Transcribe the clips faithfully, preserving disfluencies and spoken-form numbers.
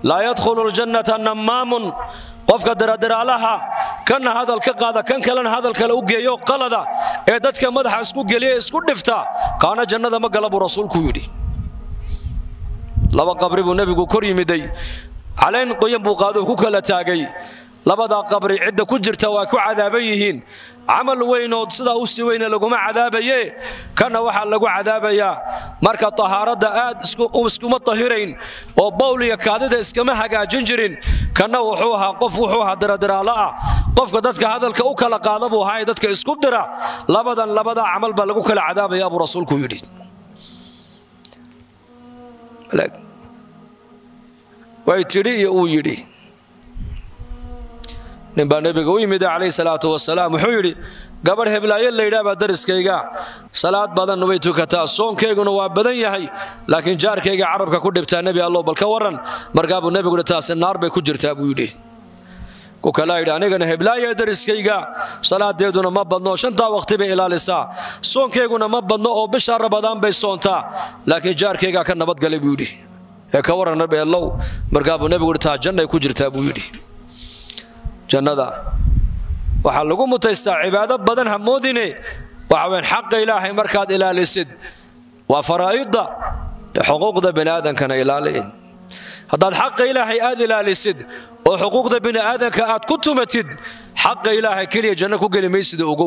لا يدخل الجنة النمام qofka daradaraalaha kan hadal ka qaada kan kalena hadal kale u geeyo qalada ee dadka madaxa isku geliya isku dhifta kaana jannada ma gala buu rasuulku yiri laba qabri buu nabigu kor yimiday caleen qoyan buu qaado ku kala taagay labada qabri cidda ku jirta waa ku cadaaban yihiin amal weynood sida uu si weyn lagu ma cadaabaye kana waxa lagu cadaabaya marka tahaarada aad isku isku ma tahirayn oo bawliya kaadida iskama hagaajin jirin kana wuxuu ahaa qof wuxuu ahaa daradaraala qofka dadka hadalka u kala qaada buu ahaa dadka isku dira labadan labada amal ba lagu kala cadaabaya abu rasuulku yiri way tiri uu yiri ninba nabiga u yimid alayhi salaatu wasalaam wuxuu yiri gabar heblaaye leeyahay baa dariskayga salaad badan way tukataa soonkeeguna waa badan yahay laakiin jaarkayga carabka ku dhibtaa nabi allah bal ka waran markaa buu nabigu taas naar bay ku jirtaa buu yiri ku kala yiri anigana heblaaye dariskayga salaadeeduna ma badno shanta waqti bay ilaalisaa soonkeeguna ma badno oo bisha rabadaan bay soontaa laakiin jaarkayga ka nabad galay buu yiri ee ka waran nabi allah markaa buu nabigu taa jannay ku jirtaa buu yiri jannada waxa lagu mutaystaa cibaado badan hamoodine waxa weyn xaq ilaahay markaad ilaalisid waa faraa'ida xuquuqda bini'aadamkana ilaaliin hadaad xaq ilaahay aad ilaalisid oo xuquuqda bini'aadamka aad ku tumatid xaq ilaahay kaliya janno ku gali maysid ogow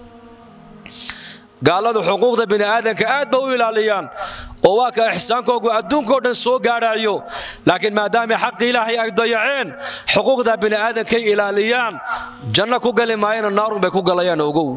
gaaladu xuquuqda bini'aadamka aad ba u ilaaliyaan oo waa ka ihsaankoodu adduunka dhan soo gaarayo laakiin maadaama xaq ilaahay ay dayaceen xuquuqda bini'aadamka ilaaliyaan janno ku gali maayeen naarun bay ku galayaan ogow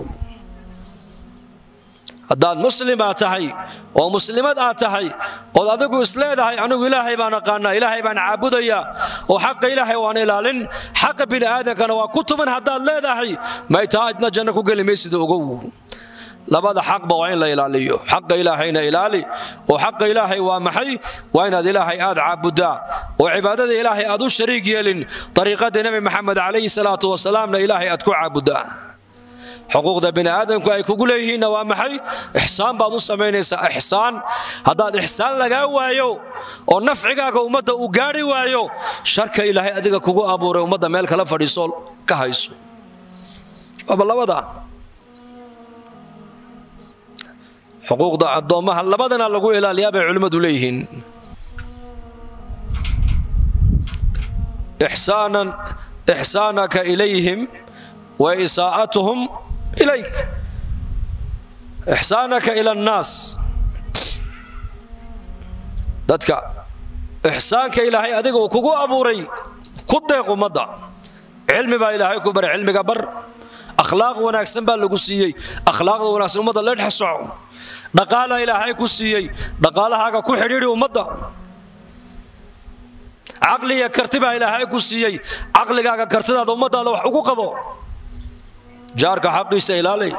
hadaad muslim aad tahay oo muslimad aad tahay oo adigu isleedahay anigu ilaahay baan aqaana ilaahay baan caabudaya oo xaq ilaahay waan ilaalin xaq bini'aadamkana waa ku tuman hadaad leedahay ma taajna janno ku gali maysid ogow labada xaq ba waa in la ilaaliyo xaq ilaahayna ilaali oo xaq ilaahay waa maxay waa inaad ilaahay aad caabudaa oo cibaadada ilaahay aad u shariig yeelin dariiqada nabi maxamed alayhi salaatu wasalaamna ilaahay aad ku caabudaa xuquuqda bini'aadamku ay kugu leeyihiin waa maxay ihsaan baad u sameynaysaa ihsaan hadaad ihsaan laga waayo oo nafcigaaga umada u gaari waayo sharka ilaahay adiga kugu abuuray umada meel kala fadhiiso ka hayso waa labada حقوق الضوء لبدنا لقوا إلى الياب علماء دوليهن إحسانا إحسانك إليهم وإساءتهم إليك إحسانك إلى الناس Dadka إحسانك إلهي أديك وكوكو أبوري كده قمدا علم با إلهي كبر علم كبر أخلاق وناكسن باللقوسية أخلاق وناكسن مدى لا تحسعوا دقال إلهي كسيي دقال هاكا كو حريري ومدى عقلي كرتبها إلهي كسيي عقلي هاكا كرتبها ومدى لو حقوق بو جارك حقي سيلالي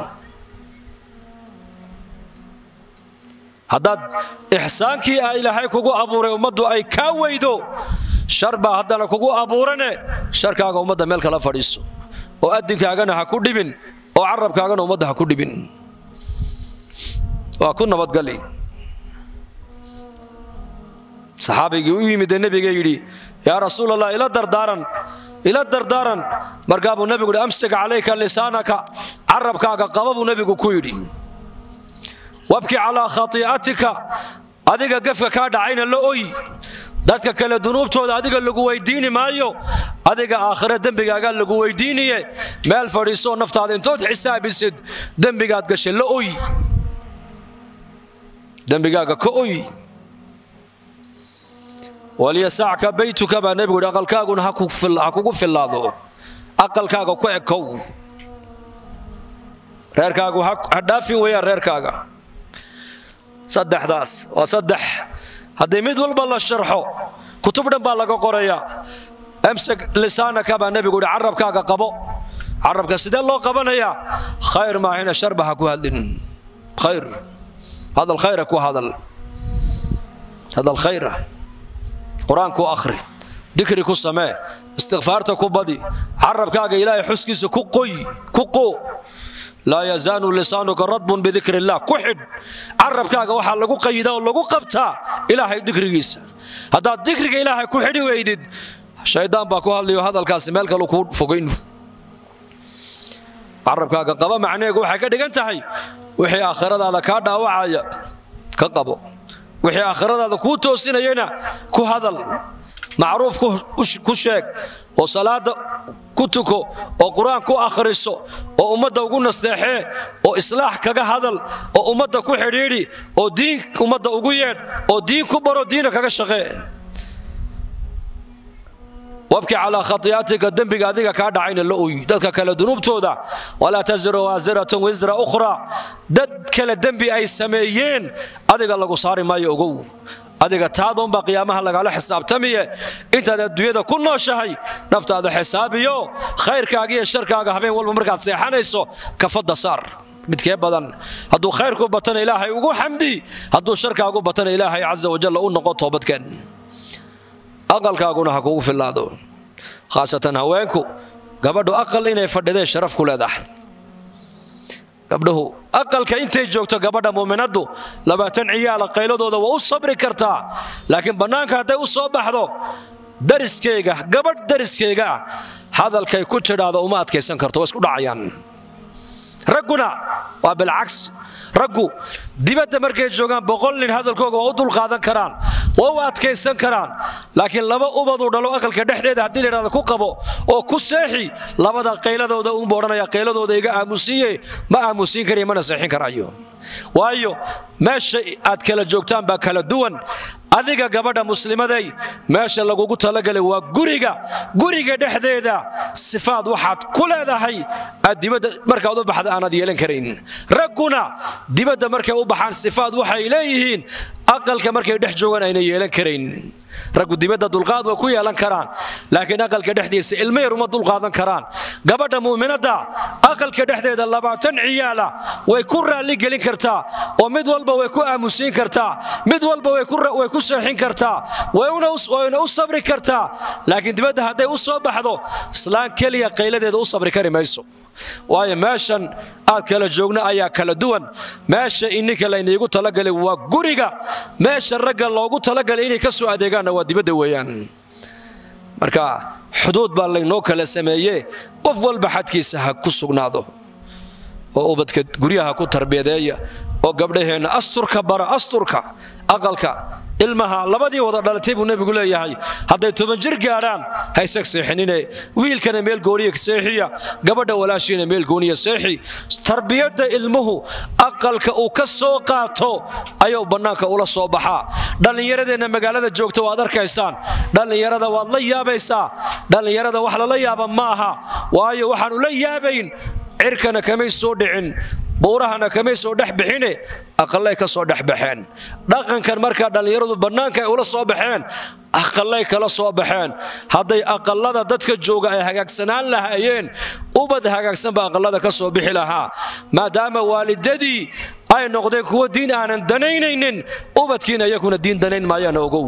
هداد إحسانك إلهي كوكو أبوري ومدى أي كاويدو شربا هدانا كوكو أبورني شركا ومدى ملك لا فريسو وأدنك هاكنا هكو دبن وعربك هاكنا ومدى هكو دبن وكنا بدقلي صحابي يمد النبي يجري يا رسول الله إلى دردارا إلى دردارا مرقاب النبي يقول أمسك عليك لسانك عربك قبب النبي كويري وابكي على خطيئتك أديك قفك كاد عين اللؤي dadka kale dunuubtooda adiga lagu weydiini maayo adiga aakhira dambigaaga lagu weydiiniye meel fadhiiso naftaada intood xisaabisid dambigaad gashay la oy dambigaaga ka oy waliyasa'ka baytuka ba nabigu aqalkaaguna ha kugu filaado aqalkaaga ku ekow reerkaagu ha dhaafin weeyaa reerkaaga saddexdaas waa saddex haddii mid walba la sharxo kutub dhan baa laga qorayaa amsak lisaanaka baa nabigu yiri carabkaaga qabo carabka sidee loo qabanayaa khayr ma hina sharbaha ku hadlin khayr هذا الخير كو هذا هذا الخير قرآن كو أخري ذكري كو سماء استغفارته كو بدي عرب كاغا إلهي حسكيس كو قوي كو قو لا يزال لسانك رطب بذكر الله كحد عربك وحا لغو قيدا ولغو قبتا إلهي ذكريس هذا ذكرك إلهي كحد ويدد الشيطان باكو هاللي وهذا الكاسي مالك لكو فوقينه عربك قبا معناه وحا كدغان تahay wixii aakhiradaada ka dhaawacaya ka qabo wixii aakhiradaada ku toosinayna ku hadal macruuf ku sheeg oo salaada ku tuko oo quraan ku akhriso oo umada ugu nasteexee oo islaax kaga hadal oo umada ku xiriiri oo diin umada ugu yeed oo diin ku baro diina kaga shaqee وابكي على خطياتك الذنب قاعدك كاد عين اللؤي دتك كلا ذنوبتودا ولا تزر وازرة وزر أخرى دت كلا الذنب أي سميين أديك الله قصاري ما يوجو أديك تعظم بقيامها لك على حساب تمية أنت الدنيا كلنا شهي نفط هذا حسابيو خير كاجي الشر كاجي حبين والمركات سيحنا يسو كفض صار متكيب بدن هدو خيركم بطن إلهي وجو حمدي هدو شر كاجو بطن إلهي عز وجل أقول نقطه بتكن أقل كاغونا حقوق في الله دو خاصة هواكو قبضوا أقل إنه يفردده شرف كل هذا قبضه أقل كإنتي جوكتا قبضة مؤمنات دو لما تنعي على قيلو دو دو وصبر كرتا لكن بنانك هذا وصبح دو درس كيغا قبض درس كيغا هذا الكي كتشد هذا ومات كيسان كرتا واسكو دعيان رقنا وبالعكس رقو ديبت مركي جوغان بقول لين هذا الكوغا وطول قادن كران ووات كيسان كران لكن لما أبضو دلو أقل كدحديد هدي لين هذا كوكبو أو كسيحي لما دا قيلة دو دا أمبورنا يا قيلة دو دا إيقا أموسية ما أموسين كريم من سيحين كرايو وايو ماشي أدكال جوغتان باكال دوان adiga gabadha muslimaday meesha lagu talagalay waa guriga guriga dhexdeeda sifaad waxaad ku leedahay dibadda marka aad u baxdo aanad yeelan karin raguna dibadda markay u baxaan sifaad waxay leeyihiin aqalka markay dhex joogan ayna yeelan karin ragu dibadda dulqaad way ku yeelan karaan laakiin aqalka dhexdiisa ilmo yar uma dulqaadan karaan gabadha muuminada aqalka dhexdeeda labaatan ciyaala way ku raali gelin kartaa oo mid walba way ku aamusin kartaa mid walba way ku way ku seexin kartaa way una u sabri kartaa laakiin dibadda haday u soo baxdo islaan kaliya qayladeeda u sabri kari mayso waayo meeshan aad kala joogna ayaa kala duwan meesha ininka la inagu talagalay waa guriga meesha ragga loogu talagalay inay ka soo adeegaan waa dibadda weeyaan marka xuduud baa laynoo kala sameeyay qof walba xadkiisa ha ku sugnaado oo ubadka guriyaha ku tarbiyadeeya oo gabdhaheena asturka bara asturka aqalka ilmaha labadii wada dhalatay buu nabigu leeyahay haday toban jir gaaraan hay saxseexinine wiilkana meel gooniye seexiya gabadha walaashiina meel gooniye seexi tarbiyada ilmuhu aqalka uu ka soo qaato ayuu banaanka ula soo baxaa dhalinyaradena magaalada joogto waad arkaysaan dhalinyarada waad la yaabaysaa dhalinyarada wax la yaaba maaha waayo waxaan u la yaabayn cirkana kamay soo dhicin buurahana kamay soo dhex bixine aqalay ka soo dhex baxeen dhaqankan marka dhalinyaradu banaanka ay ula soo baxeen aqalay kala soo baxeen haday aqalada dadka jooga ay hagaagsanaan lahaayeen ubad hagaagsan ba aqalada ka soo bixi lahaa maadaama waalidadii ay noqdeen kuwa diin aanan danaynaynin ubadkiina iyaguna diin danayn maayaan ogow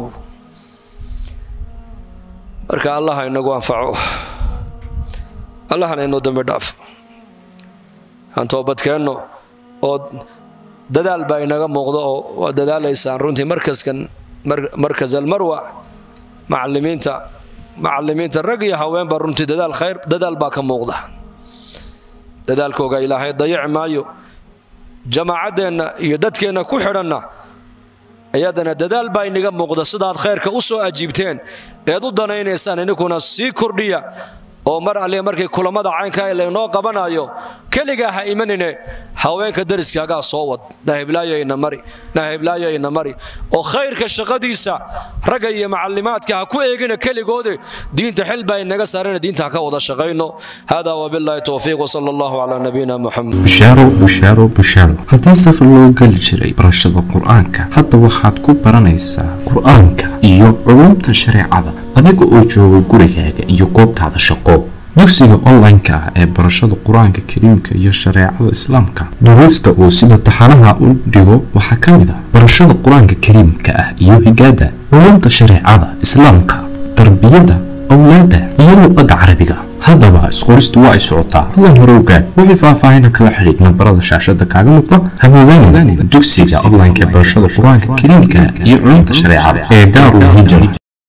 marka allah inagu anfaco allah inoo dambi dhaaf aan toobadkeeno oo dadaal baa inaga muuqdo oo dadaalaysan runtii markaskan markaz almarwa macallimiinta macallimiinta rag iyo haween baa runtii dadaal khayr dadaal baa ka muuqda dadaalkooga ilaahay dayac maayo jamaacadeena iyo dadkeena ku xidhanna ayadana dadaal baa inaga muuqda sidaad khayrka u soo ajiibteen eed u danaynaysan inkuna sii kordhiya oo mar alle markay kulamada caynka ay leeno qabanayo kaliga ha imanine haweenka dariskaaga soo wad nahiblaayayna mari nahiblaayayna mari oo khayrka shaqadiisa raga iyo macallimaadka ha ku eegina kaligoode diinta xilba inaga saarana diinta ka wada shaqeyno hada wa billahi tawfiiq wa sallallahu ala nabiyina muhammad busharo busharo busharo hadii safar loo gali jiray barashada quraanka hadda waxaad ku baranaysaa quraanka iyo culumta shariicada adiga oo jooga gurigaaga iyo goobtaada shaqo dugsiga online-ka ee barashada quraanka kariimka iyo shariicada islaamka duruusta oo sida taxanaha u dhigo waxa kamid ah barashada quraanka kariimka ah iyo higaada culumta shariicada islaamka tarbiyada awlaada iyo luqadda carabiga haddaba isqoristu waa ay socotaa hadlan hore ogaad wixii faahfaahin kala xidhiidh nambarada shaashada kaaga muuqda hamoodaan dugsiga online-ka barashada qur-aanka kariimka iyo culumta shareecada ee daarul hijra.